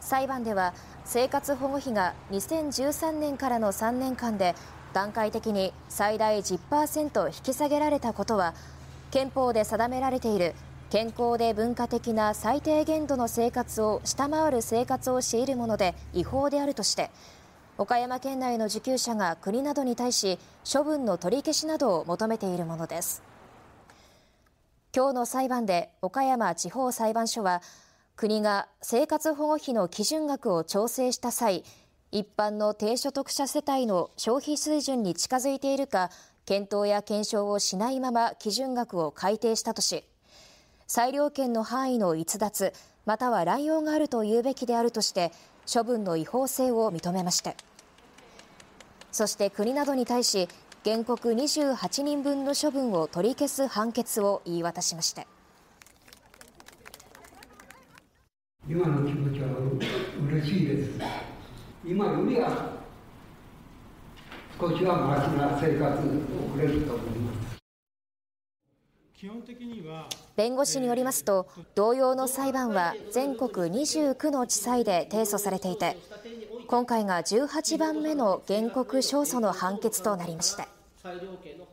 裁判では生活保護費が2013年からの3年間で段階的に最大 10% 引き下げられたことは、憲法で定められている健康で文化的な最低限度の生活を下回る生活を強いるもので違法であるとして、岡山県内の受給者が国などに対し処分の取り消しなどを求めているものです。今日の裁判で岡山地方裁判所は、国が生活保護費の基準額を調整した際、一般の低所得者世帯の消費水準に近づいているか検討や検証をしないまま基準額を改定したとし、裁量権の範囲の逸脱または乱用があるというべきであるとして処分の違法性を認めました。そして国などに対し原告28人分の処分を取り消す判決を言い渡しました。 今の気持ちは嬉しいです。今よりは少しはマシな生活を送れると思います。弁護士によりますと、同様の裁判は全国29の地裁で提訴されていて、今回が18番目の原告勝訴の判決となりました。